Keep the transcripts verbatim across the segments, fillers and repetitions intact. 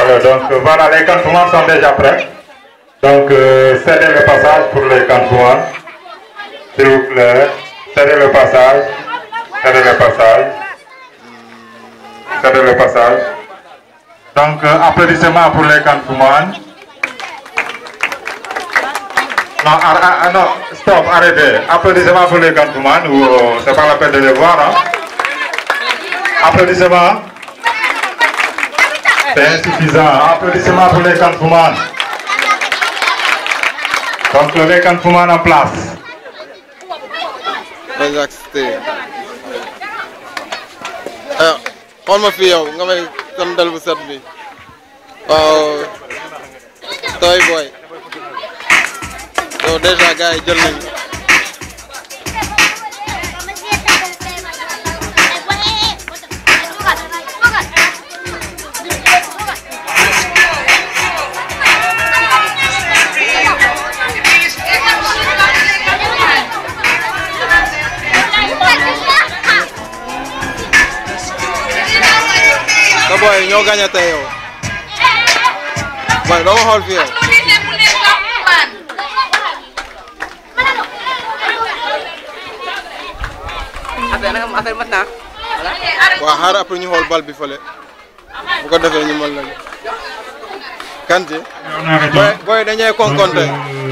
Alors, donc voilà, les cantonnements sont déjà prêts. Donc, euh, cédez le passage pour les cantonnements. S'il vous plaît, cédez le passage. Cédez le passage. Cédez le passage. Donc, euh, applaudissements pour les cantonnements. Non, ar ar non, stop, arrêtez. Applaudissements pour les cantonnements, ou euh, c'est pas la peine de les voir. Hein? Applaudissements. C'est insuffisant. Applaudissements pour les cantonnements. Donc, les cantonnements en place. Alors, on m'a fait yow nga may kon dal bu set bi waaw Toy Boy yow déjà gars yi jël nañu sa boy ñoo gagné tey yow boy doo ma xool fii yow waaw xaaral après ñu xool bal bi fële bu ko defee ñu mën lañu Kanté boy boy dañuy konkonte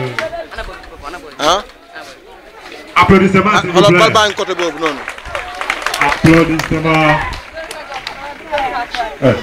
ah Applaudissements s'il vous xoolal bal plaît. baa ngi côté boobu noonu Applaudissements. Ouais.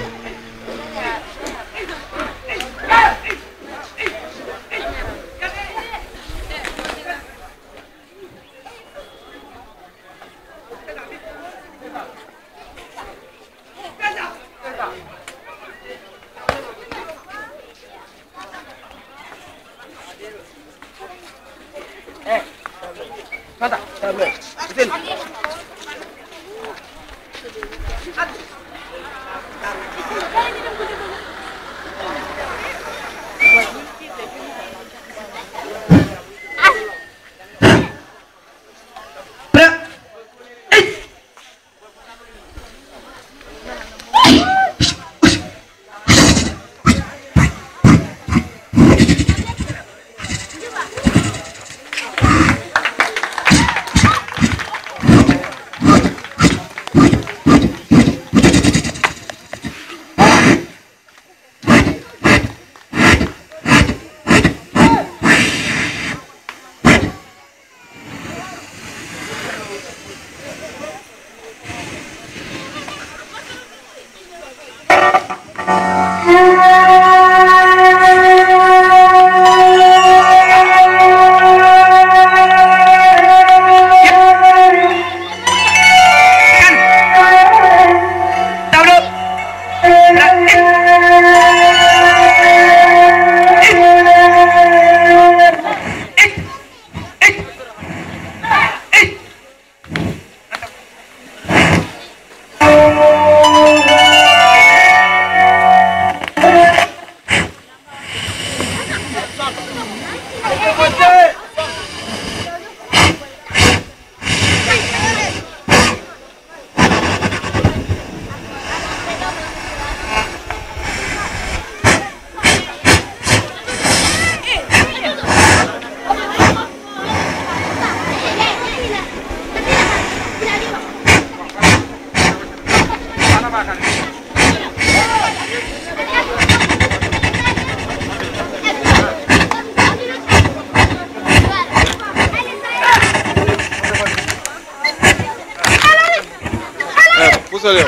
Pusal yow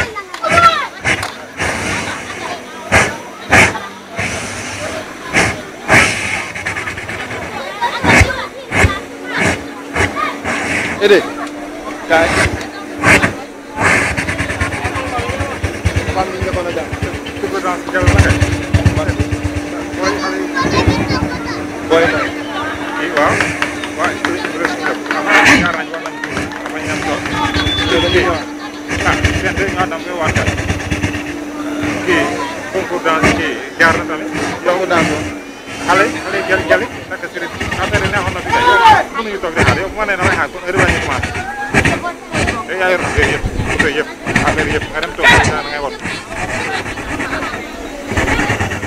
Ede kay famille nga ko na jàng ko ko dans jàng na kay boy xale boy na yi waaw waaw ci ci resu am ñaar nañ wala ñu ñam ko ah seen de ñoo dam koy waxtaan kii concours dans kii jaar na tamit yow ko dans xale xale jël jëli naka ci affaire neexoon na fi tey yow mënuñu toog di xaar yow bu ma nee damay xaar kon heure ba ñu commencé yow yaa yor yëpp yëpp yëpp affaire yëpp nga dem toog da ngay wot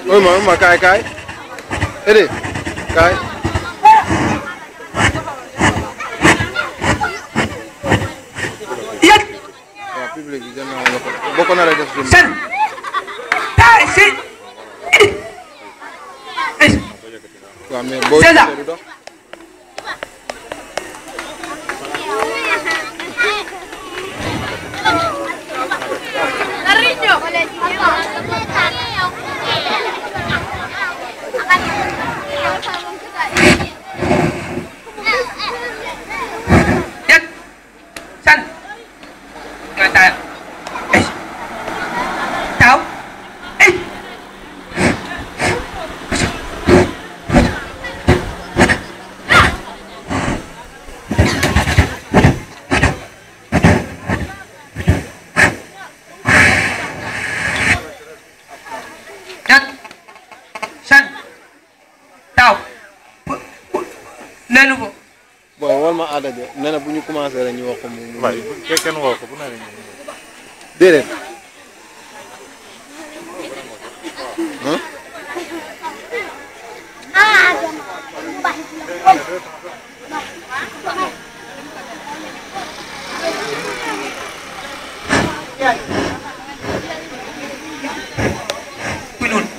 oui ma ma kaay kaay Ede kaay. yéen. waaw public bi jël naa la ko boo ko naree def. sën. taay si. waaw mais boo c'est ça. du dox. yéen. sën. nga taay. taw. nenu ko. booy wal ma aada de nee na bu ñu commencé rek ñu wax ko mu. waaye bu kenn woo ko bu nee nii. déedéet. kuy noonu.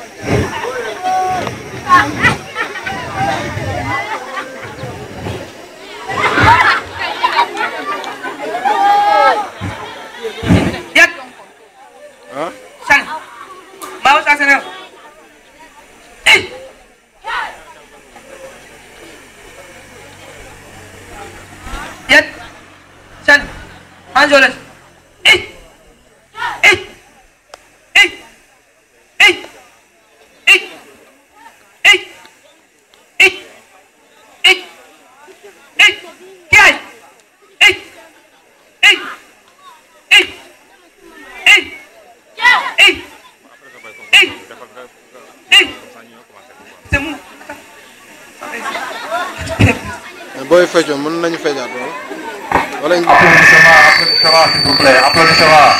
yàgg. ah. sànq. maa ngi saa Sénégal. yàgg. sànq. Angeles. booy feccoon mën nañu feccaat wala. wala ñu. Applaudissement, applaudissement s'il vous plaît, applaudissement.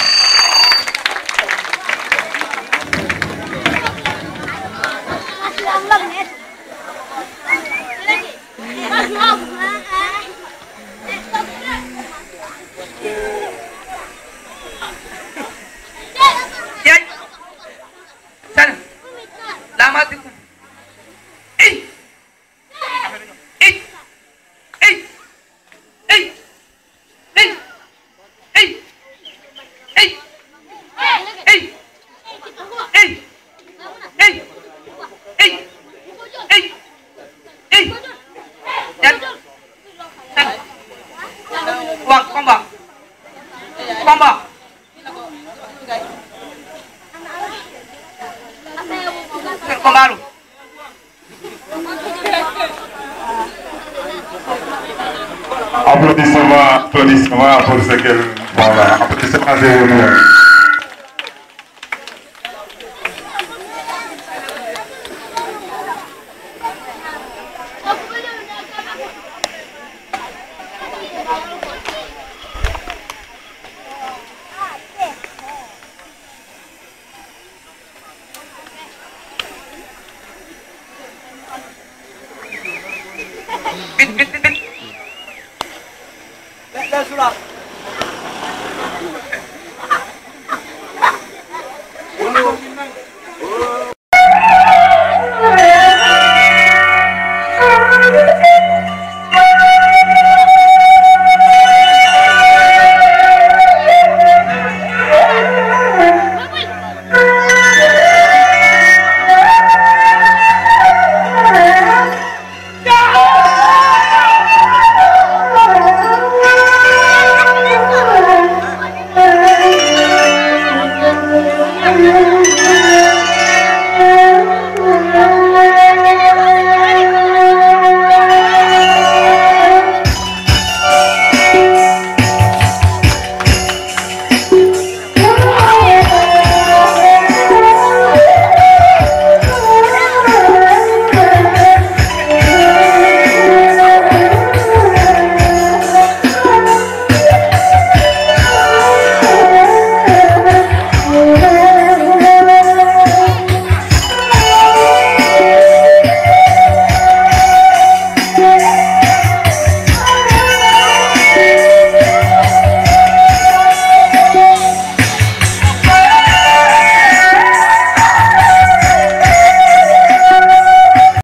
Yàgg. sànq. laa maa déglu. Wang combat. Combat. Kër combat lu. Applaudissement, applaudissement pour ce qu'elle. Voilà, applaudissement zéro neuf. bit bit bit bit.